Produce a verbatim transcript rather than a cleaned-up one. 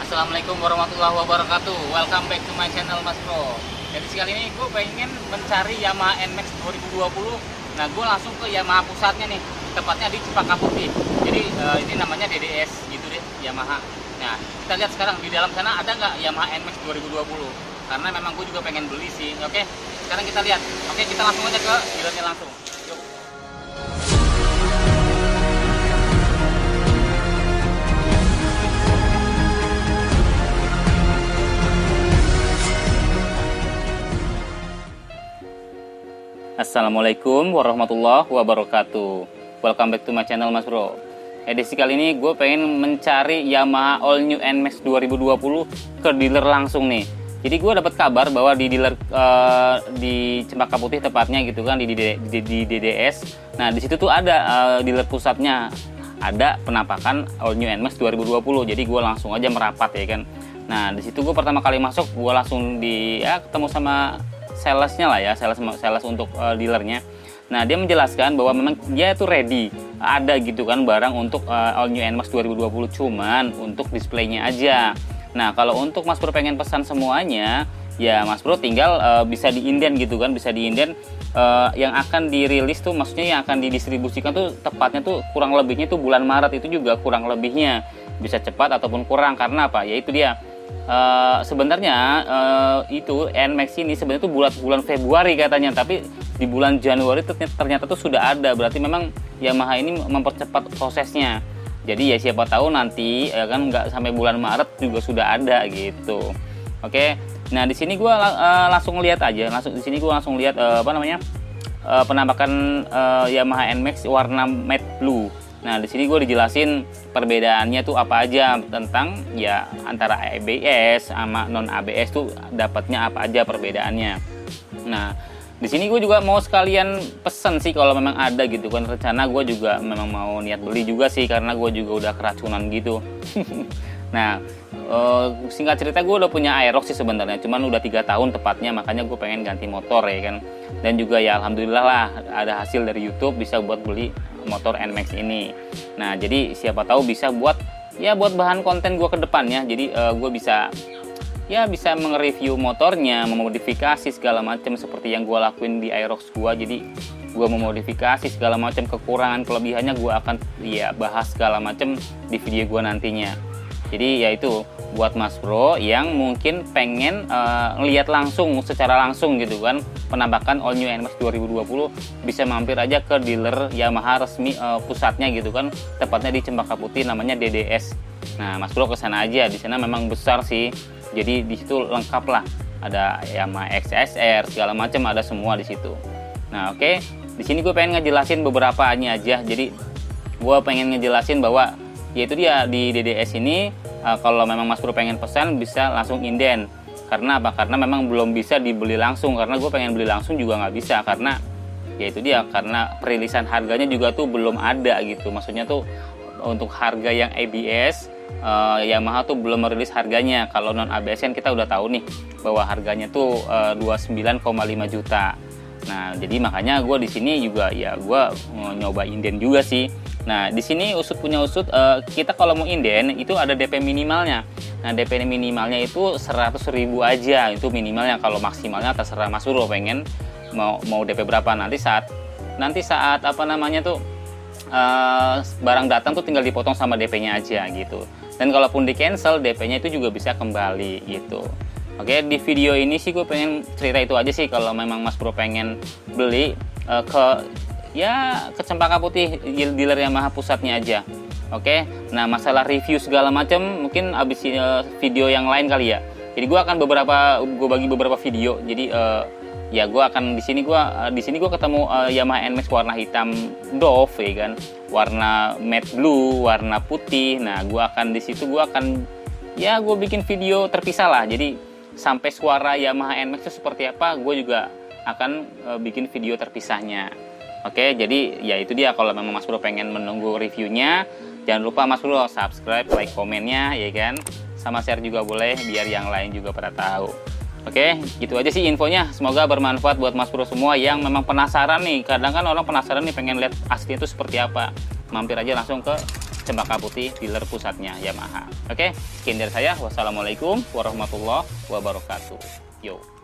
Assalamualaikum warahmatullahi wabarakatuh. Welcome back to my channel Mas Bro. Jadi sekali ini gue pengen mencari Yamaha N Max dua ribu dua puluh. Nah, gue langsung ke Yamaha pusatnya nih, tepatnya di Cempaka Putih. Jadi uh, ini namanya D D S gitu deh, Yamaha. Nah, kita lihat sekarang di dalam sana ada nggak Yamaha N Max dua ribu dua puluh. Karena memang gue juga pengen beli sih. Oke, sekarang kita lihat. Oke, kita langsung aja ke dealernya langsung. Yuk. Assalamualaikum warahmatullahi wabarakatuh. Welcome back to my channel Mas Bro. Edisi kali ini gue pengen mencari Yamaha All New N Max dua ribu dua puluh ke dealer langsung nih. Jadi gue dapat kabar bahwa di dealer uh, di Cempaka Putih tepatnya gitu kan, di, di, di, di D D S. Nah, di situ tuh ada uh, dealer pusatnya, ada penampakan All New N Max dua ribu dua puluh. Jadi gue langsung aja merapat ya kan. Nah, di situ gue pertama kali masuk, gue langsung di ya ketemu sama salesnya lah ya, sales sales untuk uh, dealernya. Nah, dia menjelaskan bahwa memang dia itu ready, ada gitu kan barang untuk uh, All New N Max dua ribu dua puluh, cuman untuk displaynya aja. Nah, kalau untuk Mas Bro pengen pesan semuanya, ya Mas Bro tinggal uh, bisa diinden gitu kan, bisa diinden uh, yang akan dirilis tuh, maksudnya yang akan didistribusikan tuh tepatnya tuh kurang lebihnya tuh bulan Maret, itu juga kurang lebihnya bisa cepat ataupun kurang. Karena apa? Ya itu dia. Uh, sebenarnya uh, itu N Max ini sebenarnya itu bulan bulan Februari katanya, tapi di bulan Januari ternyata, ternyata tuh sudah ada. Berarti memang Yamaha ini mempercepat prosesnya. Jadi ya siapa tahu nanti ya kan nggak sampai bulan Maret juga sudah ada gitu. Oke. Nah, di sini gua uh, langsung lihat aja, langsung di sini gua langsung lihat uh, apa namanya? Uh, penampakan uh, Yamaha N Max warna matte blue. Nah, di sini gue dijelasin perbedaannya tuh apa aja, tentang ya antara A B S sama non A B S tuh dapatnya apa aja perbedaannya. Nah, di sini gue juga mau sekalian pesen sih kalau memang ada gitu kan. Rencana gue juga memang mau niat beli juga sih, karena gue juga udah keracunan gitu. Nah, uh, singkat cerita gue udah punya Aerox sih sebenarnya, cuman udah tiga tahun tepatnya, makanya gue pengen ganti motor ya kan. Dan juga ya alhamdulillah lah ada hasil dari YouTube bisa buat beli motor N Max ini. Nah, jadi siapa tahu bisa buat ya buat bahan konten gue ke depannya. Jadi uh, gue bisa ya bisa nge-review motornya, memodifikasi segala macam seperti yang gue lakuin di Aerox gue. Jadi gue memodifikasi segala macam, kekurangan kelebihannya gue akan ya bahas segala macam di video gue nantinya. Jadi ya itu buat Mas Bro yang mungkin pengen uh, ngelihat langsung secara langsung gitu kan penampakan All New N Max dua ribu dua puluh, bisa mampir aja ke dealer Yamaha resmi uh, pusatnya gitu kan, tepatnya di Cempaka Putih, namanya D D S. Nah, Mas Bro kesana aja, di sana memang besar sih. Jadi di situ lengkap lah, ada Yamaha X S R segala macam, ada semua di situ. Nah, oke, okay. Di sini gue pengen ngejelasin beberapanya aja. Jadi gue pengen ngejelasin bahwa yaitu dia di D D S ini uh, kalau memang Mas Bro pengen pesan bisa langsung inden. Karena apa? Karena memang belum bisa dibeli langsung, karena gue pengen beli langsung juga nggak bisa, karena yaitu dia karena perilisan harganya juga tuh belum ada gitu. Maksudnya tuh untuk harga yang A B S uh, Yamaha tuh belum merilis harganya. Kalau non A B S kan kita udah tahu nih bahwa harganya tuh uh, dua puluh sembilan koma lima juta. Nah, jadi makanya gue di sini juga ya gue nyoba inden juga sih. Nah, di sini usut punya usut, uh, kita kalau mau inden itu ada D P minimalnya. Nah, D P minimalnya itu seratus ribu aja, itu minimalnya. Kalau maksimalnya terserah Mas Bro pengen mau mau D P berapa. Nanti saat nanti saat apa namanya tuh uh, barang datang tuh tinggal dipotong sama D P-nya aja gitu. Dan kalaupun di cancel, D P-nya itu juga bisa kembali gitu. Oke, di video ini sih gue pengen cerita itu aja sih. Kalau memang Mas Bro pengen beli uh, ke ya ke Cempaka Putih, dealer Yamaha pusatnya aja. Oke, nah masalah review segala macam mungkin abis uh, video yang lain kali ya. Jadi gue akan beberapa gue bagi beberapa video. Jadi uh, ya gue akan di sini gue uh, di sini gue ketemu uh, Yamaha N Max warna hitam Dove ya kan, warna matte blue, warna putih. Nah, gue akan di situ gue akan ya gue bikin video terpisah lah. Jadi sampai suara Yamaha N Max itu seperti apa, gue juga akan uh, bikin video terpisahnya. Oke, jadi ya itu dia. Kalau memang Mas Bro pengen menunggu reviewnya, jangan lupa Mas Bro subscribe, like, komennya ya kan, sama share juga boleh biar yang lain juga pada tahu. Oke, gitu aja sih infonya. Semoga bermanfaat buat Mas Bro semua yang memang penasaran nih. Kadang kan orang penasaran nih, pengen lihat asli itu seperti apa. Mampir aja langsung ke Cempaka Putih, dealer pusatnya Yamaha. Oke, sekian dari saya. Wassalamualaikum warahmatullahi wabarakatuh. Yo.